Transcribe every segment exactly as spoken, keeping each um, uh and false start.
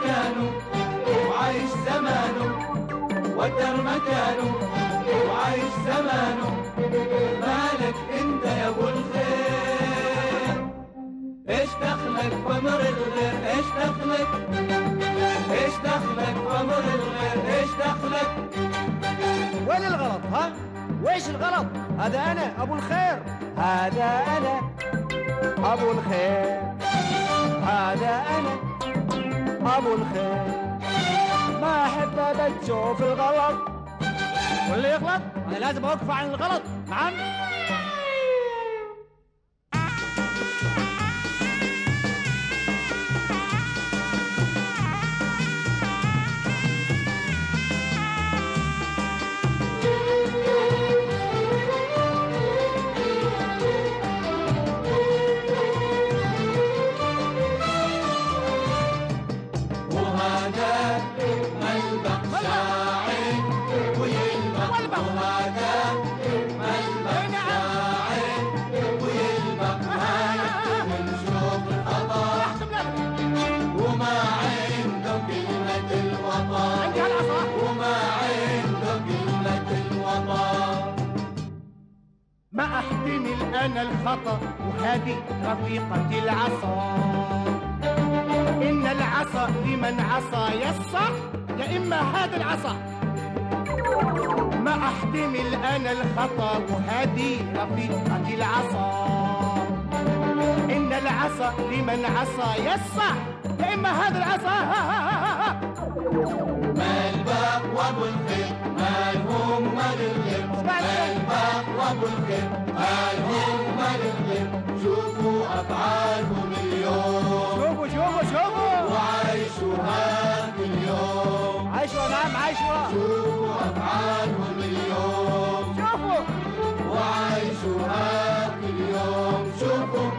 مكانه وعايش زمانه، ودر مكانه وعايش زمانه. مالك انت يا ابو الخير؟ ايش دخلك بامر الغير؟ ايش دخلك؟ ايش دخلك بامر الغير؟ ايش دخلك؟ وين الغلط ها؟ وايش الغلط؟ هذا انا ابو الخير، هذا انا ابو الخير، هذا انا ابو الخير. ما احب ابد اشوف الغلط، واللي يغلط انا لازم اوقف عن الغلط. نعم. ما أحتمل أنا الخطأ وهذه رفيقتي العصا. إن العصا لمن عصى يصح، يا إما هذا العصا. ما أحتمل أنا الخطأ وهذه رفيقتي العصا. إن العصا لمن عصى يصح، يا إما هذا العصا. مال باق وابو الخير مالهم مال الغير، مال باق وابو الخير مالهم مال الغير. شوفوا افعالهم اليوم، شوفوا شوفوا شوفوا وعايشوا هاك اليوم. عايشوا نعم عايشوا. شوفوا افعالهم اليوم، شوفوا وعايشوا هاك اليوم. شوفوا.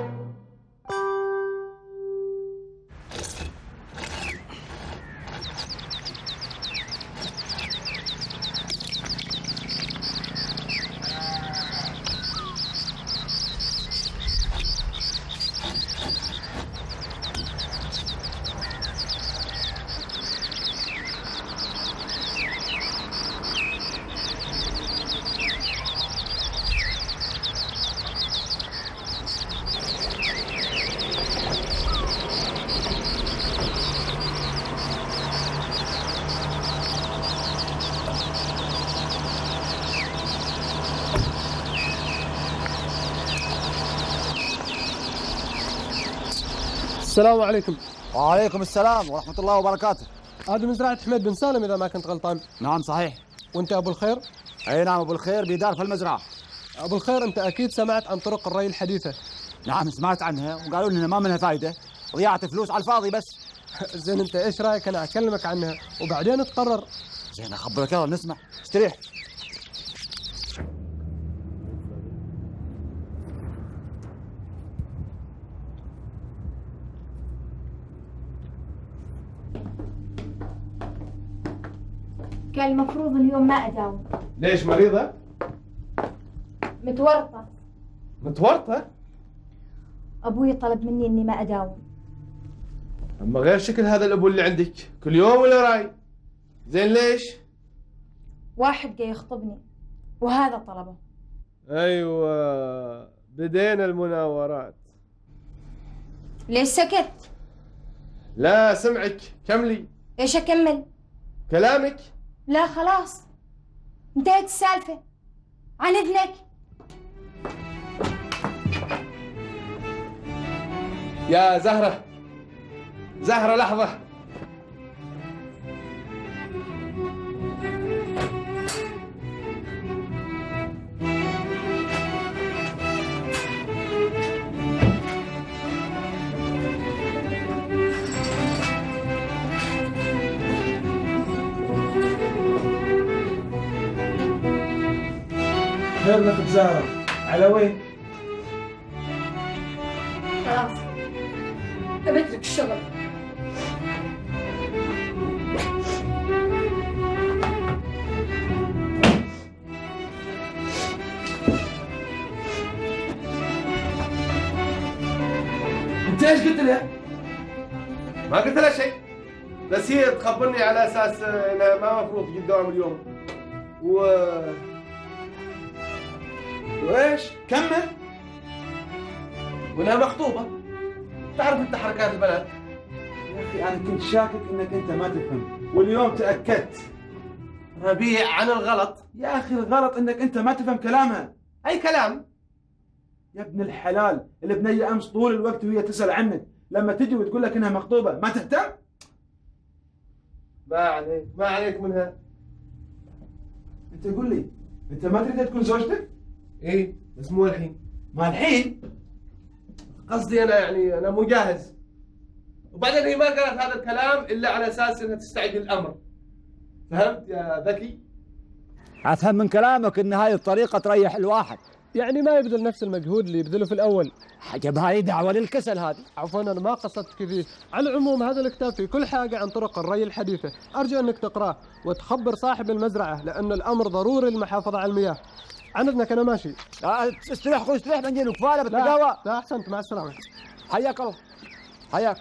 السلام عليكم. وعليكم السلام ورحمة الله وبركاته. هذا مزرعة حميد بن سالم إذا ما كنت غلطان. نعم صحيح. وأنت أبو الخير؟ أي نعم أبو الخير بيدار في المزرعة. أبو الخير أنت أكيد سمعت عن طرق الري الحديثة. نعم سمعت عنها وقالوا لنا ما منها فايدة، ضيعت فلوس على الفاضي بس. زين أنت إيش رأيك أنا أكلمك عنها وبعدين تقرر؟ زين أخبرك يلا نسمع، استريح. كان المفروض اليوم ما أداوم. ليش مريضة؟ متورطة. متورطة؟ أبوي طلب مني إني ما أداوم. أما غير شكل هذا الأبو اللي عندك كل يوم ولا راي؟ زين ليش؟ واحد جاي يخطبني وهذا طلبه. أيوة بدينا المناورات. ليش سكت؟ لا سمعك كملي. إيش أكمل؟ كلامك. لا خلاص انتهت السالفة، عن إذنك. يا زهرة زهرة لحظة. خير لك زهرة، على وين؟ خلاص بترك الشغل. انت ايش قلت لها؟ ما قلت لها شيء. بس هي تخبرني على اساس انها ما مفروض تجي الدوام اليوم. و وايش؟ كمل. وانها مخطوبة. تعرف انت حركات البنات. يا اخي انا كنت شاكك انك انت ما تفهم، واليوم تاكدت. ربيع عن الغلط. يا اخي الغلط انك انت ما تفهم كلامها. اي كلام؟ يا ابن الحلال، البنية امس طول الوقت وهي تسال عنك، لما تجي وتقول لك انها مخطوبة ما تهتم؟ ما عليك، ما عليك منها. انت قول لي، انت ما تريد تكون زوجتك؟ ايه بس مو الحين. ما الحين؟ قصدي انا يعني انا مو جاهز. وبعدين هي ما قالت هذا الكلام الا على اساس انها تستعد الامر. فهمت يا ذكي؟ افهم من كلامك ان هاي الطريقة تريح الواحد. يعني ما يبذل نفس المجهود اللي يبذله في الأول. حجب هاي دعوة للكسل هذه. عفوا أنا ما قصدت كذي. على العموم هذا الكتاب فيه كل حاجة عن طرق الري الحديثة، أرجو أنك تقراه وتخبر صاحب المزرعة لأن الأمر ضروري للمحافظة على المياه. عن إذنك أنا ماشي. استريح أخوي استريح، بنجي لك فالة لا بالتقاوى. لا أحسنت، مع السلامة. حياك الله. حياك.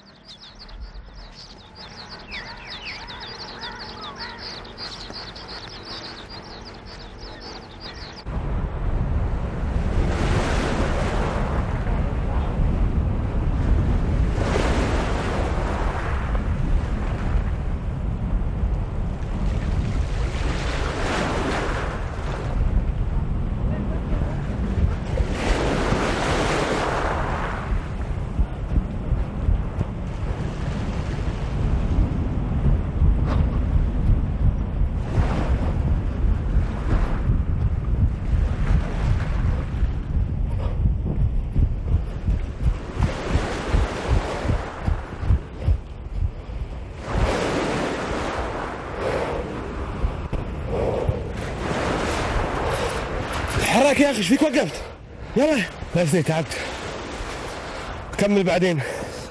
حراك يا اخي، ايش فيك وقفت؟ يلا. لا يصير تعبت. كمل بعدين.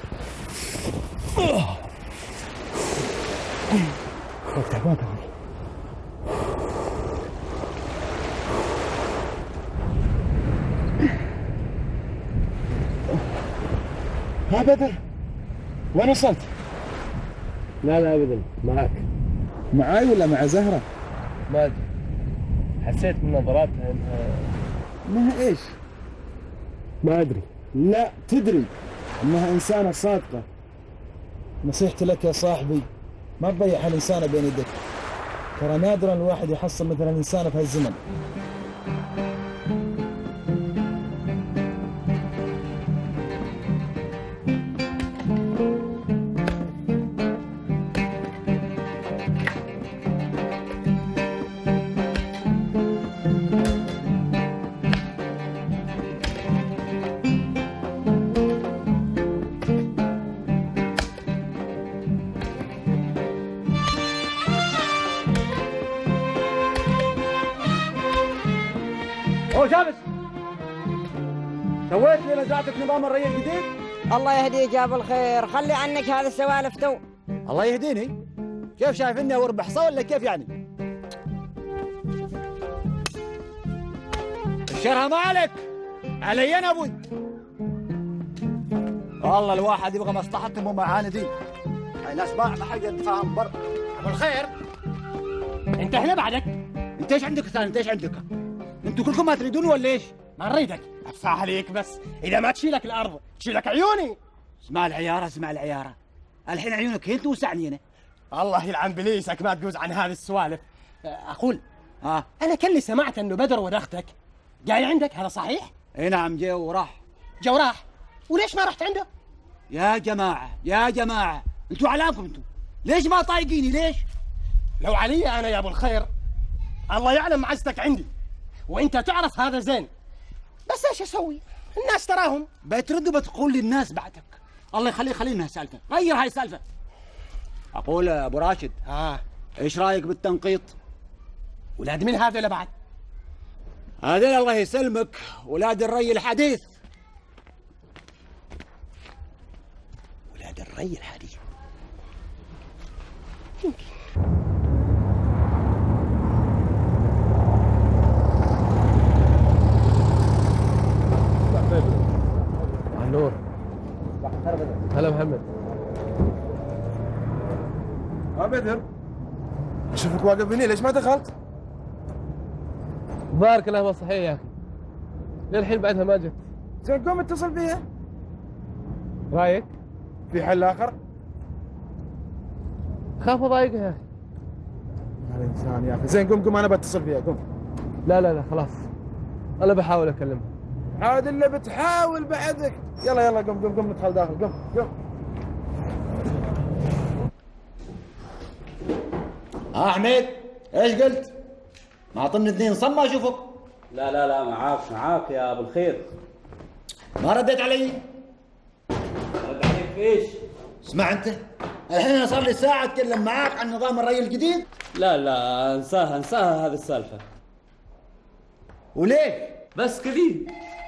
تعبان ها بدر، وين وصلت؟ لا لا ابدا معك. معاي ولا مع زهرة؟ ما ادري، حسيت من نظراتها انها انها ايش؟ ما ادري. لا تدري انها انسانة صادقة. نصيحتي لك يا صاحبي، ما تضيع هالانسانة بين يدك. ترى نادرا الواحد يحصل مثل هالانسانة في هالزمن. أوه جابس، سويت لي مزرعتك نظام الري الجديد؟ الله يهديك يا ابو الخير، خلي عنك هذا السوالف تو. الله يهديني، كيف شايف اني اورب حصى ولا كيف يعني؟ الشرها ما عليك، علي انا ابوي. والله الواحد يبغى مصلحتهم ومعاندين. هاي ناس ما ما حد يتفاهم برا. ابو الخير، انت هنا بعدك؟ انت ايش عندك ثاني؟ انت ايش عندك؟ انتوا كلكم ما تريدون ولا ايش؟ ما نريدك، ادفع عليك بس اذا ما تشيلك الارض تشيلك عيوني. اسمع العيارة، اسمع العيارة. الحين عيونك هي توسعني انا. الله يلعن بليسك ما تجوز عن هذه السوالف. اقول اه انا كلي سمعت انه بدر ودختك جاي عندك، هذا صحيح؟ اي نعم، جا وراح. جا وراح، وليش ما رحت عنده؟ يا جماعة يا جماعة، انتوا علامكم انتوا، ليش ما طايقيني ليش؟ لو علي انا يا ابو الخير الله يعلم معزتك عندي، وانت تعرف هذا زين، بس ايش اسوي؟ الناس تراهم. بترد وبتقول للناس بعدك. الله يخليه خلينا سالفة، غير هاي السالفة. اقول ابو راشد، اه ايش رايك بالتنقيط؟ ولاد من هذول بعد؟ هذول الله يسلمك ولاد الري الحديث. ولاد الري الحديث. نور. هلا محمد. ها بدر، اشوفك واقف هنا، ليش ما دخلت؟ بارك الله ما صحيح يا اخي، للحين بعدها ما جت. زين قوم اتصل فيها. رايك؟ في حل اخر؟ خاف اضايقها يا اخي. هذا انسان يا اخي. زين قوم قوم انا بتصل فيها، قوم. لا لا لا خلاص، انا بحاول اكلمها. عاد الا بتحاول بعدك. يلا يلا قوم قوم قوم ندخل داخل، قوم قوم. ها حميد، ايش قلت؟ معطني اثنين صم ما اشوفك. لا لا لا معاك معاك يا ابو الخير. ما رديت علي؟ رد عليك في ايش؟ اسمع انت، الحين انا صار لي ساعه اتكلم معاك عن نظام الري الجديد. لا لا انساها انساها هذه السالفه. وليه؟ بس كذي.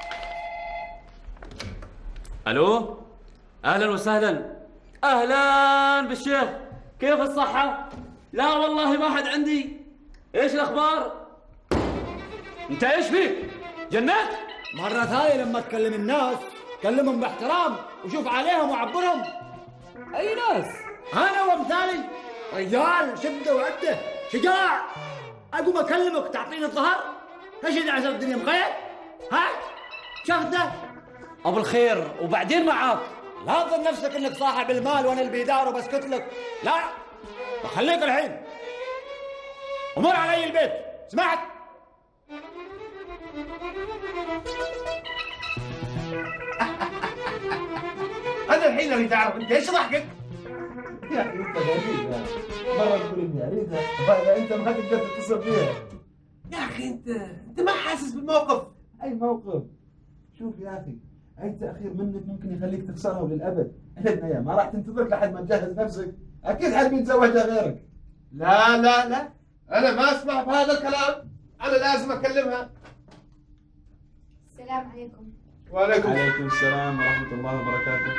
الو، اهلا وسهلا. اهلا بالشيخ، كيف الصحه؟ لا والله ما حد عندي. ايش الاخبار؟ انت ايش فيك؟ جنات؟ مرة ثانية لما تكلم الناس كلمهم باحترام وشوف عليهم وعبرهم. اي ناس؟ انا وامثالي رجال شدة وعدة شجاع. اقوم اكلمك تعطيني الظهر؟ ايش اللي عشان الدنيا مخير؟ ها؟ شفته؟ ابو الخير وبعدين معاك. لا تظن نفسك انك صاحب المال وانا اللي بيدار وبسكت لك، لا بخليك الحين. امر علي البيت، سمعت؟ هذا الحين اللي تعرف انت ايش ضحكك؟ يا اخي انت غريب. مره تقول اني اريدها فاذا انت ما تقدر تتصل فيها. يا اخي انت انت ما حاسس بالموقف. اي موقف؟ شوف يا اخي، اي تاخير منك ممكن يخليك تخسرها وللابد. البنيه ما راح تنتظرك لحد ما تجهز نفسك، اكيد حد بيتزوجها غيرك. لا لا لا، انا ما اسمح بهذا الكلام، انا لازم اكلمها. السلام عليكم. وعليكم عليكم السلام ورحمه الله وبركاته.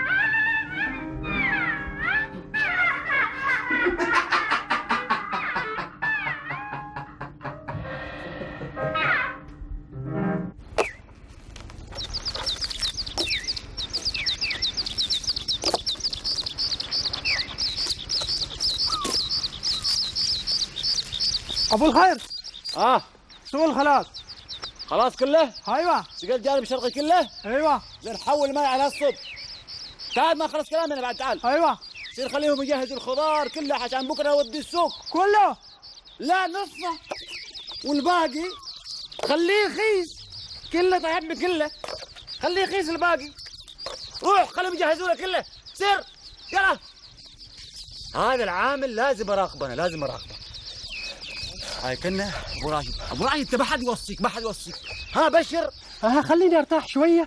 ابو الخير. اه شغل خلاص. خلاص كله؟ ايوه. سقى الجانب الشرقي كله؟ ايوه. زين حول الماء على الصب. تعال ما خلص كلامنا بعد، تعال. ايوه. صير خليهم يجهزوا الخضار كله عشان بكره اودي السوق. كله؟ لا نصه، والباقي خليه يخيس. كله طيبني كله، خليه يخيس الباقي. روح خليهم يجهزوا له كله، سير يلا. هذا العامل لازم اراقبه، انا لازم اراقبه. هاي كنا ابو راشد، ابو راشد انت ما حد يوصيك، ما حد يوصيك. ها بشر. ها خليني ارتاح شويه.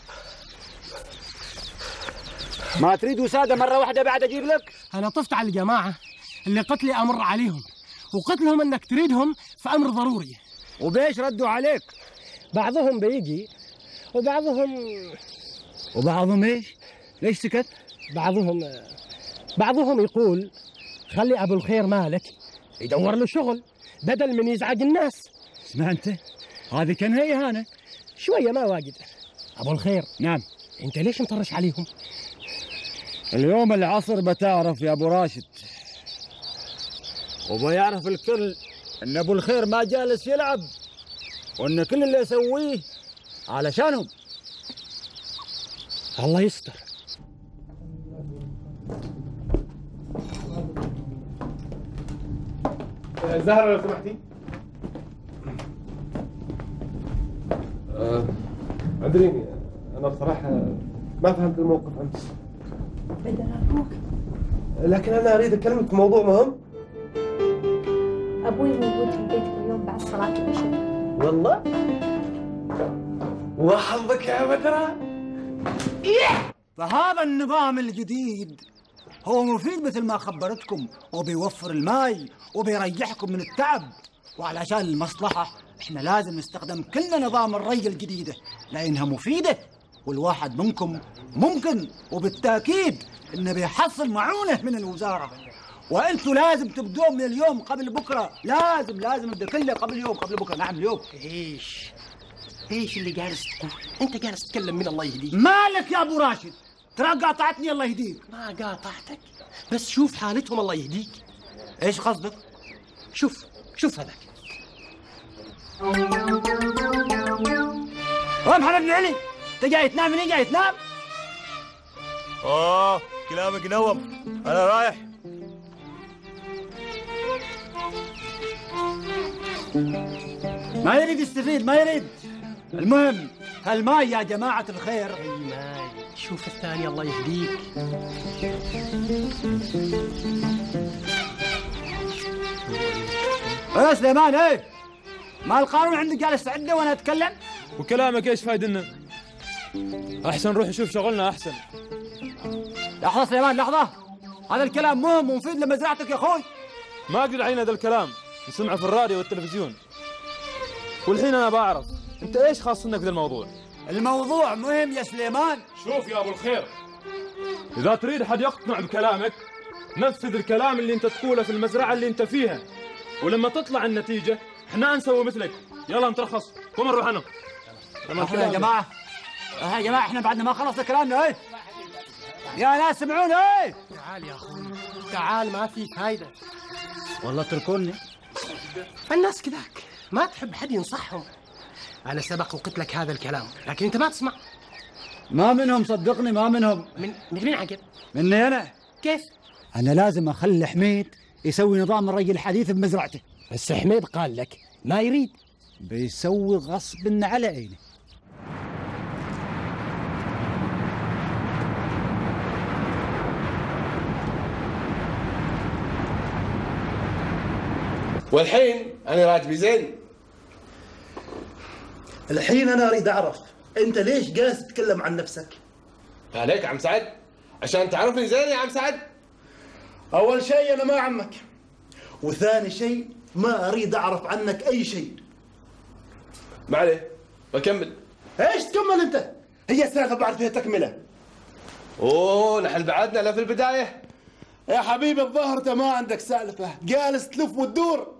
ما تريد وساده مره واحده بعد اجيب لك؟ انا طفت على الجماعه اللي قتلي امر عليهم، وقتلهم انك تريدهم في امر ضروري. وبيش ردوا عليك؟ بعضهم بيجي وبعضهم وبعضهم ايش؟ ليش سكت؟ بعضهم بعضهم يقول خلي ابو الخير مالك يدور له شغل بدل من يزعج الناس. اسمع انت، هذه كان هي اهانه. شويه ما واجد. ابو الخير. نعم. انت ليش مطرش عليهم؟ اليوم العصر بتعرف يا ابو راشد، وبيعرف الكل ان ابو الخير ما جالس يلعب، وان كل اللي يسويه علشانهم. الله يستر. زهرة لو سمحتي. أه ادريني انا بصراحه ما فهمت الموقف امس. بدر ابوك. لكن انا اريد اكلمك في موضوع مهم. ابوي موجود في البيت اليوم بعد صلاه العشاء. والله؟ وحظك يا بدرة. فهذا النظام الجديد هو مفيد مثل ما خبرتكم، وبيوفر الماي وبيريحكم من التعب. وعلشان المصلحة احنا لازم نستخدم كل نظام الري الجديدة لأنها مفيدة، والواحد منكم ممكن وبالتأكيد انه بيحصل معونة من الوزارة، وانتوا لازم تبدون من اليوم قبل بكرة. لازم لازم نبدا كله قبل اليوم قبل بكرة. نعم اليوم. ايش ايش اللي جالس تقول؟ انت جالس تتكلم من الله يهديك. مالك يا ابو راشد؟ ترى قاطعتني الله يهديك. ما قاطعتك، بس شوف حالتهم الله يهديك. ايش قصدك؟ شوف شوف هذاك. يا محمد بن علي، انت جاي تنام منين؟ جاي تنام؟ اوه كلامك نوم، انا رايح. ما يريد يستفيد، ما يريد. المهم هالماي يا جماعة الخير. اي ماي، شوف الثاني الله يهديك. يا سليمان، ايه ما القانون عندك جالس تعده وانا اتكلم؟ وكلامك ايش فايدنا؟ احسن نروح نشوف شغلنا احسن. لحظة سليمان، لحظة، هذا الكلام مهم ومفيد لمزرعتك يا اخوي. ما اقدر علينا هذا الكلام، نسمعه في الراديو والتلفزيون. والحين انا بعرف انت ايش خاصنك ذا الموضوع. الموضوع مهم يا سليمان. شوف يا ابو الخير، اذا تريد حد يقتنع بكلامك نفذ الكلام اللي انت تقوله في المزرعه اللي انت فيها، ولما تطلع النتيجه احنا نسوي مثلك. يلا نترخص، قوم نروح انا. يا جماعه يا جماعه احنا بعدنا ما خلصنا كلامنا. ايه يا ناس سمعونا. ايه تعال يا اخوي تعال، ما في فايده والله. اتركوني الناس كذاك ما تحب حد ينصحهم. انا سبق وقلت لك هذا الكلام لكن انت ما تسمع. ما منهم صدقني، ما منهم. من من مين عقل؟ مني انا. كيف؟ انا لازم اخلي حميد يسوي نظام الري الحديث بمزرعته. بس حميد قال لك ما يريد. بيسوي غصب على عيني. والحين انا راتبي زين. الحين انا اريد اعرف انت ليش جالس تتكلم عن نفسك؟ عليك عم سعد عشان تعرفني زين يا عم سعد. اول شيء انا ما عمك، وثاني شيء ما اريد اعرف عنك اي شيء. ما عليه بكمل. ايش تكمل انت؟ هي السالفه بعد فيها تكمله. اوه نحن بعدنا لا في البدايه. يا حبيبي الظاهر انت ما عندك سالفه، جالس تلف وتدور.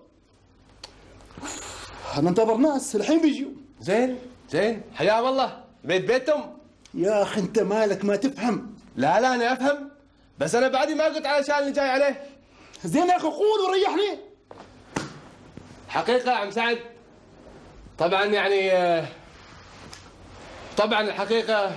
ننتظر ناس الحين بيجوا. زين زين حيا والله بيت بيتهم. يا اخي انت مالك ما تفهم. لا لا انا افهم، بس انا بعدي ما قلت علشان اللي جاي عليه. زين يا اخي قول وريحني. حقيقه عم سعد، طبعا يعني طبعا الحقيقه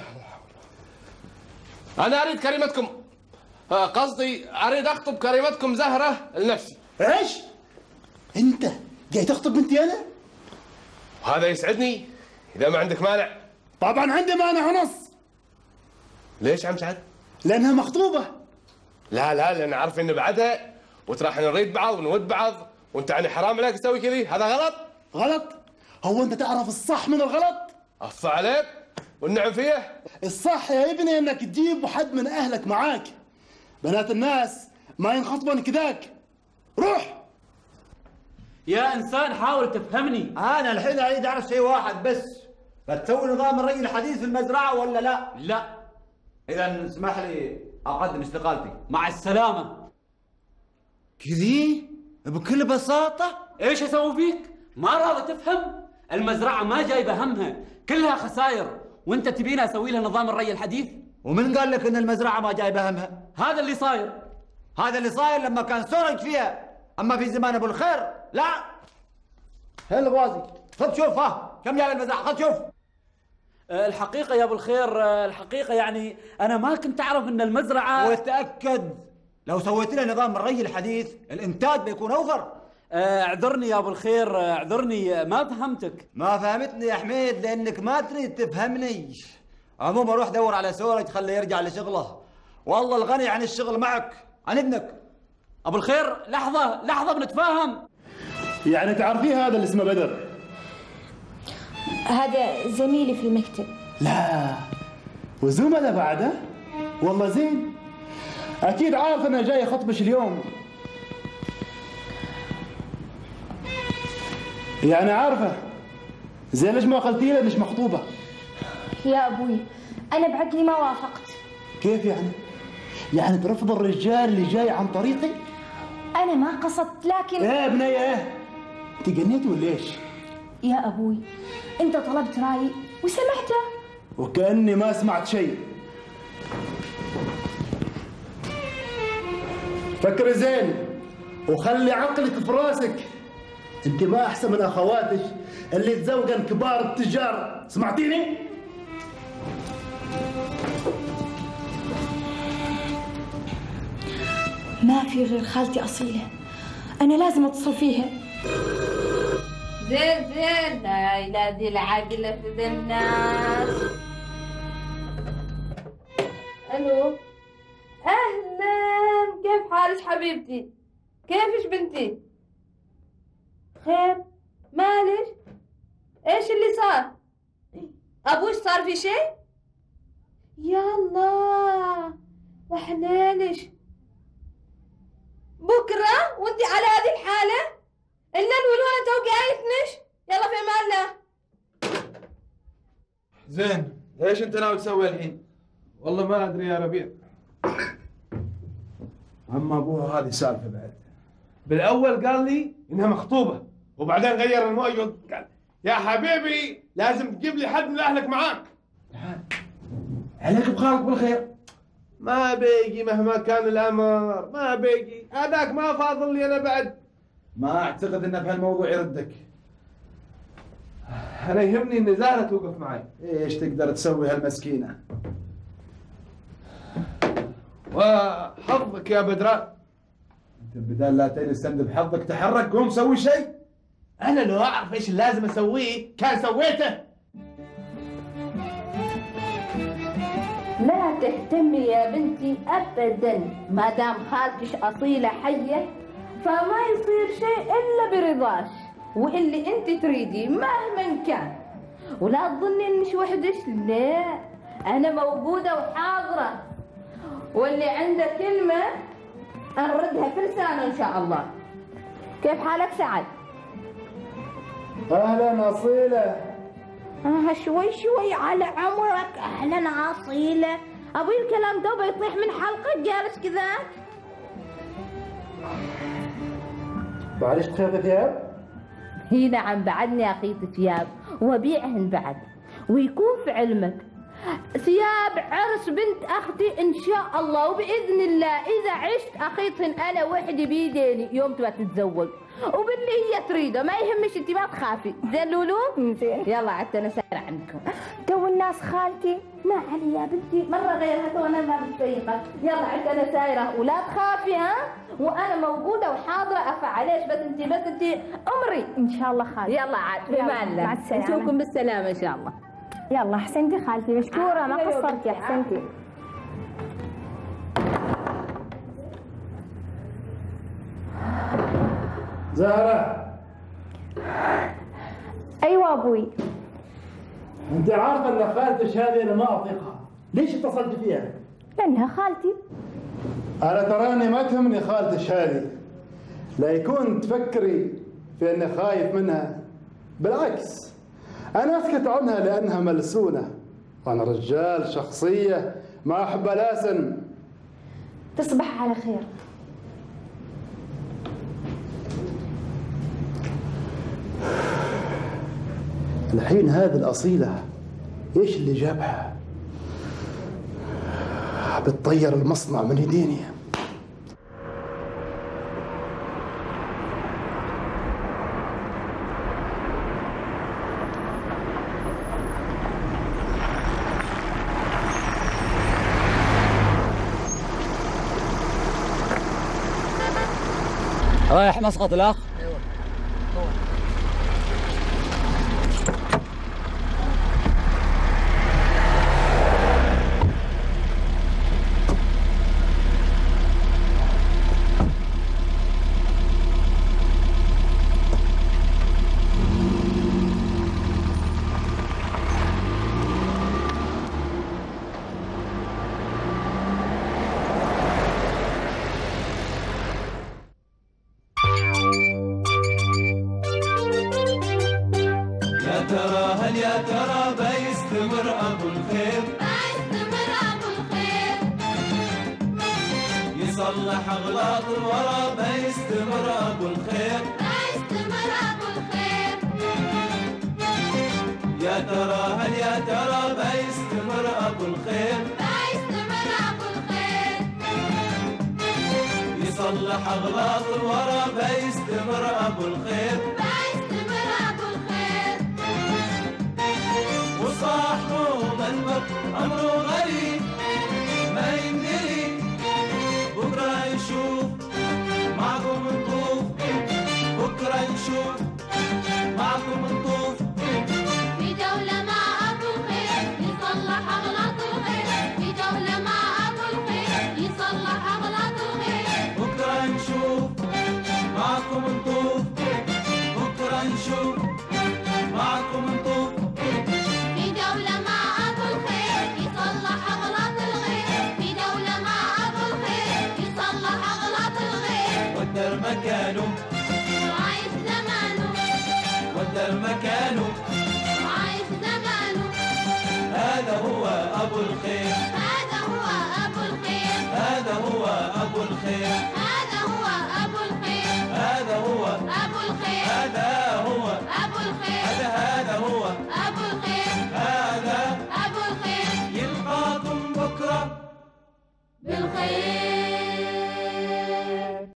انا اريد كريمتكم، قصدي اريد اخطب كريمتكم زهره لنفسي. ايش؟ انت جاي تخطب بنتي انا؟ وهذا يسعدني اذا ما عندك مانع. طبعا عندي مانع ونص. ليش عم سعد؟ لانها مخطوبه. لا لا لان عارف ان بعدها وترى احنا نريد بعض ونود بعض، وانت يعني حرام عليك تسوي كذي، هذا غلط. غلط؟ هو انت تعرف الصح من الغلط؟ اص عليك والنعم فيه. الصح يا ابني انك تجيب حد من اهلك معاك. بنات الناس ما ينخطبن كذاك. روح. يا انسان حاول تفهمني. انا الحين اريد اعرف شيء واحد بس، بتسوي نظام الري الحديث في المزرعه ولا لا؟ لا. اذا اسمح لي اقدم استقالتي. مع السلامه. كذي بكل بساطه؟ ايش اسوي فيك؟ ما راضي تفهم؟ المزرعه ما جايبه همها، كلها خساير، وانت تبينا اسوي لها نظام الري الحديث؟ ومن قال لك ان المزرعه ما جايبه همها؟ هذا اللي صاير. هذا اللي صاير لما كان سورج فيها، اما في زمان ابو الخير لا. هل الغوازي خذ شوف ها كم جايب المزرعه، خذ شوف. الحقيقه يا ابو الخير، الحقيقه يعني انا ما كنت اعرف ان المزرعه. وتاكد لو سويت لها نظام الري الحديث الانتاج بيكون اوفر. اعذرني يا ابو الخير، اعذرني ما فهمتك. ما فهمتني يا حميد لانك ما تريد تفهمني. عموما روح دور على سورج خليه يرجع لشغله، والله الغني عن الشغل معك عن ابنك. ابو الخير لحظه لحظه بنتفاهم. يعني تعرفيه هذا اللي اسمه بدر؟ هذا زميلي في المكتب. لا وزملاء بعده؟ والله زين. اكيد عارف انه جاي اخطبش اليوم. يعني عارفه. زين ليش ما قلتي له انك مخطوبه؟ يا ابوي انا بعقلي ما وافقت. كيف يعني؟ يعني ترفض الرجال اللي جاي عن طريقي؟ انا ما قصدت لكن. ايه يا بنيه ايه؟ انت جنيتي ولا ايش؟ يا ابوي انت طلبت رايي وسمعته. وكاني ما سمعت شيء. فكري زين وخلي عقلك في راسك. انت ما احسن من اخواتك اللي تزوجن كبار التجار، سمعتيني؟ ما في غير خالتي أصيلة، أنا لازم أتصل فيها. زين زين، هاي لا دي العقلة في ذا الناس. الو، اهلا، كيف حالك حبيبتي؟ كيفش بنتي؟ خير؟ مالش؟ ايش اللي صار؟ ابوش صار في شيء؟ يا الله وحلالش، بكره وانت على هذه الحاله؟ الا الولونه توقي عيتنش. يلا في امان الله. زين، ايش انت ناوي تسوي الحين؟ والله ما ادري يا ربيع. اما ابوها هذه سالفه بعد. بالاول قال لي انها مخطوبه، وبعدين غير المؤيد قال يا حبيبي لازم تجيب لي حد من اهلك معاك. عليك بخالك بالخير. ما بيجي مهما كان الامر، ما بيجي، هذاك ما فاضل لي انا بعد. ما اعتقد انه بهالموضوع يردك. انا يهمني ان زهره توقف معي. ايش تقدر تسوي هالمسكينه؟ وحظك يا بدران. انت بدال لا تجلس تندب حظك، تحرك قوم سوي شيء. انا لو اعرف ايش اللي لازم اسويه كان سويته. لا تهتمي يا بنتي ابدا، ما دام خالتش اصيله حيه فما يصير شيء الا برضاش، واللي انت تريدي مهما كان. ولا تظني انش وحدش، لا انا موجوده وحاضره، واللي عنده كلمه نردها في لسانه ان شاء الله. كيف حالك سعد؟ اهلا اصيله. آه شوي شوي على عمرك. اهلا اصيله. ابوي الكلام دوبه يطيح من حلقك جالس كذا. بعدش تخيط ثياب؟ هي نعم بعدني اخيط ثياب وابيعهن بعد، ويكون في علمك ثياب عرس بنت اختي ان شاء الله، وباذن الله اذا عشت اخيطهن انا وحدي بيديني يوم تبى تتزوج، وباللي هي تريده ما يهمش، انت ما تخافي. زين لولو؟ زين. يلا عدت انا سايره عندكم. تو الناس خالتي ما علي يا بنتي، مره غيرها تو انا ما متفيقه. يلا عدت انا سايره ولا تخافي ها، وانا موجوده وحاضره افعليش، بس انت بس انت امري ان شاء الله خالتي. يلا عاد في امان الله، مع السلامه، نشوفكم بالسلامه ان شاء الله. يلا احسنتي خالتي، مشكوره ما قصرتي، احسنتي. زهرة. ايوه ابوي. انت عارفه ان خالتك هذه انا ما اطيقها، ليش اتصلت فيها؟ لانها خالتي. انا تراني ما تهمني خالتك هذه، لا يكون تفكري في اني خايف منها، بالعكس انا اسكت عنها لانها ملسونه، وانا رجال شخصيه ما احب الاسن. تصبح على خير. الحين هذه الأصيلة إيش اللي جابها؟ بتطير المصنع من يديني. رايح مسقط الأخ؟ يصلح اغلاط الورى بيستمر ابو الخير، بيستمر ابو الخير. يا ترى هل يا ترى بيستمر ابو الخير، بيستمر ابو الخير. يصلح أغلاط الورى بيستمر أبو الخير بيستمر أبو الخير. وصاحبه منبر أمره غريب ما يندري بكرة يشوف معكم نطوف بكرة نشوف معكم نطوف في جولة مع أبو الخير يصلح أغلاط الخير. في جولة مع أبو الخير يصلح أغلاط الخير. بكرة نشوف معكم نطوف بكرة نشوف معكم نطوف في جولة مع أبو الخير يصلح أغلاط الغير. في جولة مع أبو الخير يصلح أغلاط الغير. ودر مكانه وعايش زمانه. ودر مكانه وعايش زمانه. هذا هو أبو الخير. هذا هو أبو الخير. هذا هو أبو الخير. هذا هو أبو الخير. هذا هو أبو الخير. هذا هو أبو الخير. هذا هذا هو أبو الخير. هذا أبو الخير. يلقاكم بكرة بالخير.